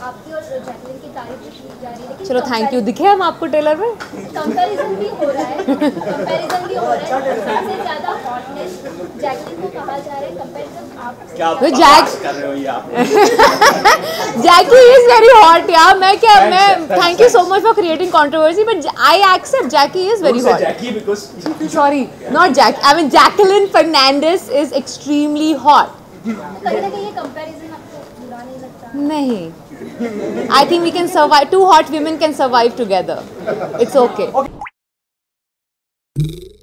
आपकी और जैकलिन की तारीफ भी की जा रही है, चलो थैंक यू। दिखे हम आपको ट्रेलर में? कंपैरिजन भी हो रहा है, कंपैरिजन भी हो रहा है। सबसे ज्यादा हॉटनेस जैकलिन को कहा जा रहा है, कंपैरिजन आप क्या तो बकवास कर रहे हो ये आप? Jackie is very hot यार। मैं thank you so much for creating controversy, but I accept Jackie is very hot. Jackie because Sorry, not Jackie. I mean Jacqueline Fernandez is extremely hot. कहीं ना कहीं ये कंपैरिजन आपको बुरा नहीं लगता? नहीं, I think we can survive. Two hot women can survive together. It's okay.